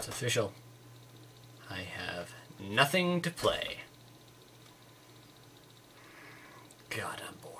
It's official. I have nothing to play. God, I'm bored.